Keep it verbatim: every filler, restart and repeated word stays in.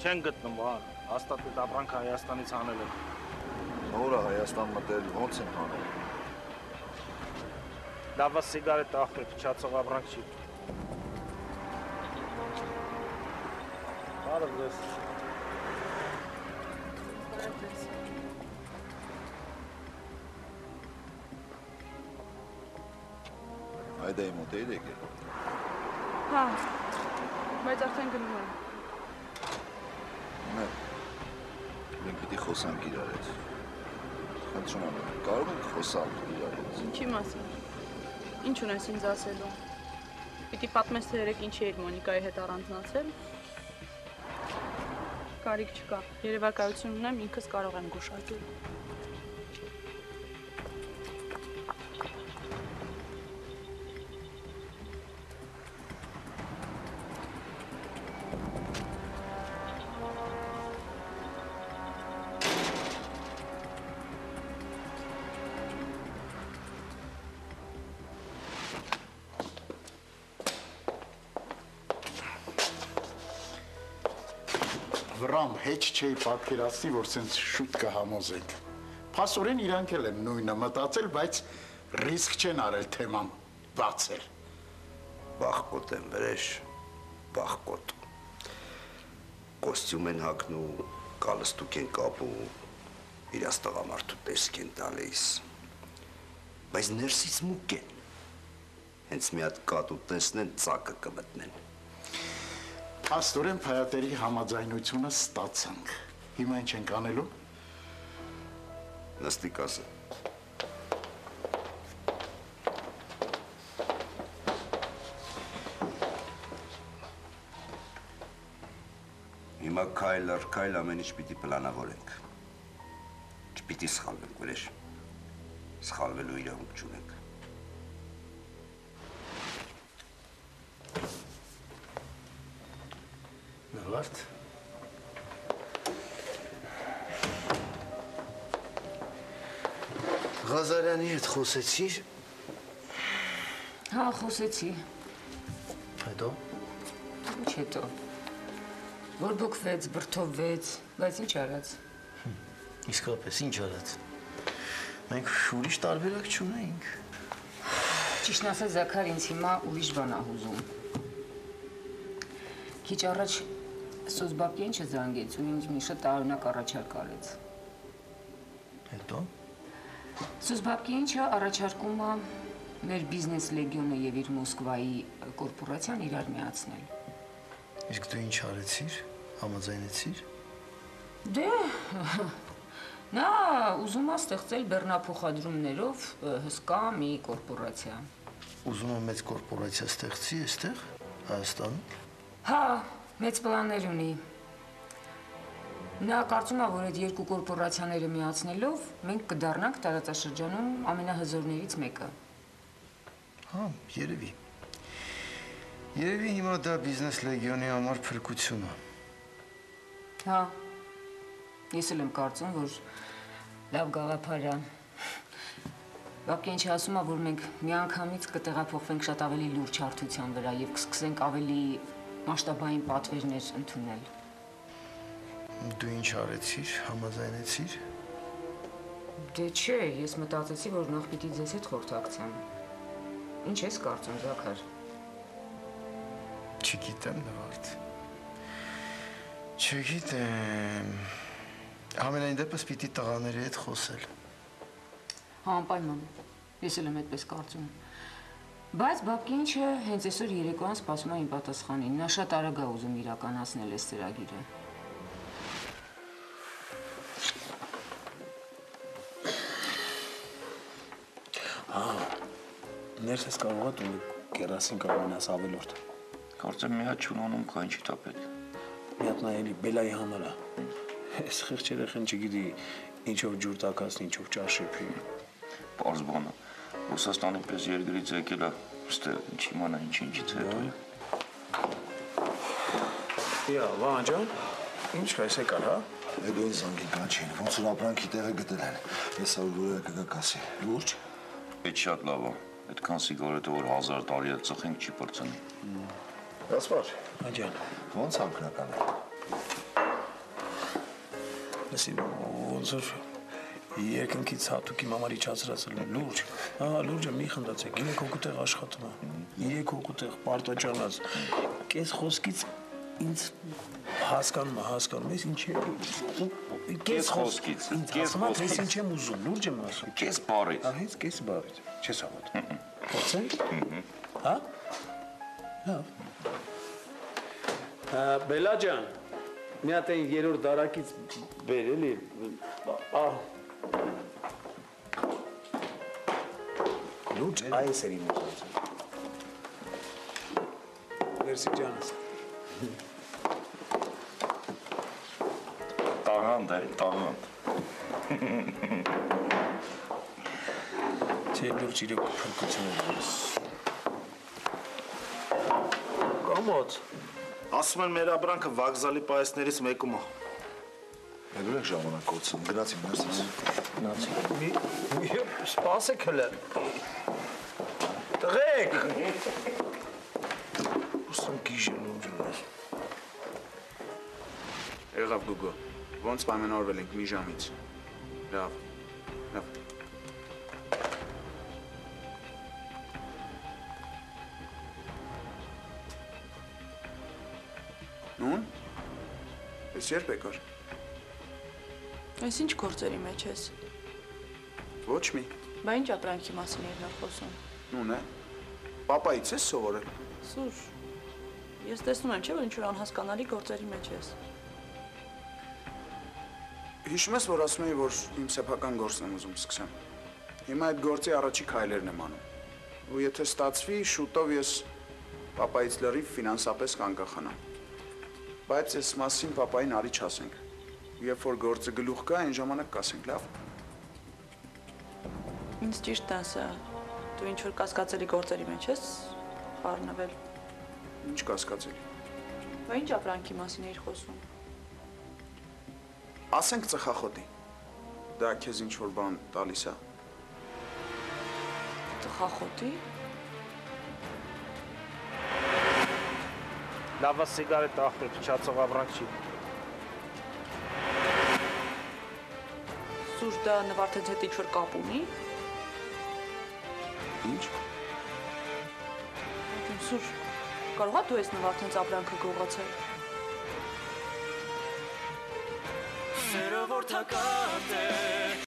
Չեն գտնում, վար, հաստատի ապրանքը Հայաստանից հանել են։ Նորը Հայաստան մտել, ոնց են հանել։ Լավա սիգարետ աղբեր, փչացող ապրանք չի։ Բարև ձեզ։ Այդ է մոտ էիր եկել։ Հա, բայց արդեն գնում եմ։ Մե, մենք պիտի խոսանք իրար հետ։ Խնդրում եմ, կարող ենք խոսանք իրար հետ։ Ինչի մասին։ Ինչ ունես ինձ ասելու։ Պիտի պատմես, թե երեք ինչի էիր Մոնիկայի հետ առանձնացել։ Կարիք չկա, երևակայություն ունեմ, ինքս կարող եմ գուշակել։ Վրամ հեչ չէի պատկերացնի, որ սենց շուտ կհամոզենք։ Փաստորեն իրանք էլ են նույնը մտածել, բայց ռիսկ չեն արել թեման բացել։ Բախկոտ են վրեժ, բախկոտ։ Կոստյում են հագնու, կալստուկ են կապու, իրաց տղամարդու տեսք են տալիս։ Բայց ներսից մուկ են։ Հենց մի հատ կատու տեսնեն, ծակը կմտնեն։ Աստորեն փայատերի համաձայնությունը ստացանք։ Հիմա ինչ ենք անելու։ Նստիկ ասը։ Հիմա քայլ առ քայլ ամեն ինչ պիտի պլանավորենք։ Չպիտի սխալվենք, վրեժ։ Սխալվելու իրավունք չունենք։ Նվարդ։ Ղազարյանի հետ խոսեցիր։ Հա, խոսեցի։ Հետո։ Ինչ հետո։ Որ բուկվեց, բրդովվեց, բայց ինչ արած։ Իսկապես ինչ արած։ Մենք ուրիշ տարբերակ չունենք։ Ճիշտն ասած, Զաքար ինձ հիմա ուրիշ բան ա հուզում։ Քիչ առաջ Սոզբաբկենչը զանգեց ու ինձ մի շատ տարօրինակ առաջարկ արեց։ Հետո։ Սոզբաբկենչը առաջարկում է մեր բիզնես լեգիոնը եւ իր Մոսկվայի կորպորացիան իրար միացնել։ Իսկ դու ինչ արեցիր, համաձայնեցիր։ Դե նա ուզում է ստեղծել բեռնափոխադրումներով հսկա մի կորպորացիա։ Ուզում է մեծ կորպորացիա ստեղծի այստեղ, Հայաստանում։ Հա, մեծ պլաններ ունի։ Նա կարծում է, որ այդ երկու կորպորացիաները միացնելով մենք կդառնանք տարածաշրջանում ամենահզորներից մեկը։ Հա, երևի։ Երևի հիմա դա բիզնես լեգիոնի համար փրկություն է։ Հա, ես էլ եմ կարծում, որ լավ գաղափար է։ Բաբկենչը ասում է, որ մենք միանգամից կտեղափոխվենք շատ ավելի լուրջ հարթության վրա եւ կսկսենք ավելի մասշտաբային պատվերներ ընդունել։ Դու ինչ արեցիր, համաձայնեցիր։ Դե չէ, ես մտածեցի, որ նախ պիտի ձեզ հետ խորհրդակցեմ։ Ինչ ես կարծում, Զաքար։ Չգիտեմ, Նվարդ։ Չգիտեմ։ Ամենայն դեպս պիտի տղաների հետ խոսել։ Հա, անպայման։ Ես էլ եմ այդպես կարծում։ Բայց Բաբկենչը հենց այսօր երեկոյան սպասում է իմ պատասխանին։ Նա շատ արագ է ուզում իրականացնել այս ծրագիրը։ Հա, ներս ես կարող է տունը կերասին կարողանաս ավելորդ։ Կարծեմ մի հատ չունանում կա, ինչի տա պետք։ Մի հատ նայելի բելայի համար է։ Այս խիղճ երեխեն չգիտի ինչով ջուր տակացնի, ինչով ճաշ շփի։ Պարզ բան է։ Ռուսաստանի պես երկրից եկել է, ստե ինչ իմանա ինչ ինչից հետո է։ Իա, Վահան ջան, ինչ կա, ես եկար, հա։ Էդո ինձ զանգի կանչին, ոնց որ ապրանքի տեղը գտել են։ Ես որ որը կգա կասի։ Լուրջ։ Այդ շատ լավ է։ Այդքան սիգարետը որ հազար տարի է ծխենք չի պրծնի։ Ասպար։ Աջան, ոնց անկնական է։ լսի, ոնց որ երկնքից հատուկ իմ համար իջացրածել է, լուրջ, հա, լուրջը մի խնդացեք, երեք հոգու տեղ աշխատում է, երեք հոգու տեղ պարտաճանած, կես խոսքից ինձ հասկանում է, հասկանում ես, ինչ է, Կես խոսքից, կես խոսքից, խոսքից։ ինչ եմ ուզում, լուրջ եմ ասում, Կես բարից։ ահից կես բարից, չես հավատում, փորձենք, հա, լավ, Բելա ջան, մի հատ այն երրորդ դարակից բեր էլի, ահ, լուրջ այս էր իմ ուզում, վերսիկ ջանս, Տաղանդ է, տաղանդ։ Չէ լուրջ իրոք փրկություն է դուրս, կամոց, Ասում են մեր ապրանքը վագզալի պայեսներից մեկում է։ Մեկ ուրեք ժամանակ կոցում, գնացինք ներսից։ նացի, մի, մի, սպասեք հլը, տղեք, ուսում գիժը լուրջ ունես, Եղավ Գուգո, ոնց պայմանավորվել ենք մի ժամից։ Լավ, լավ։ Նուն, ես երբ եկար։ Այս ինչ գործերի մեջ ես։ Ոչ մի, Բա ինչ ապրանքի մասին էր նա խոսում։ նուն է, պապայից ես սովորել։ Սուր, ես տեսնում եմ, չէ՞ որ ինչ-որ անհասկանալի գործերի մեջ ես։ Հիշում ես, որ ասում էի, որ իմ սեփական գործն եմ ուզում սկսեմ։ Հիմա այդ գործի առաջի քայլերն եմ անում։ Ու եթե ստացվի, շուտով ես պապայից լրիվ ֆինանսապես կանկախանամ։ Բայց այս մասին պապային արի չասենք։ Երբ որ գործը գլուխ գա, այն ժամանակ կասենք, լավ։ Ինձ ճիշտ ասա, դու ինչ-որ կասկածելի գործերի մեջ ես խառնվել։ Ինչ կասկածելի։ Բա ինչ ապրանքի մասին էիր խոսում։ Ասենք ծխախոտի։ Դա քեզ ինչ-որ բան տալիս է։ Ծխախոտի։ Լավա սիգարետ ախպեր, փչացող ապրանք չի։ Սուր դա նվարդեց հետ ինչ-որ կապ ունի։ Ինչ։ Սուր, կարող է դու ես նվարդենց ապրանքը գողացել։ Սերը որ թակատ է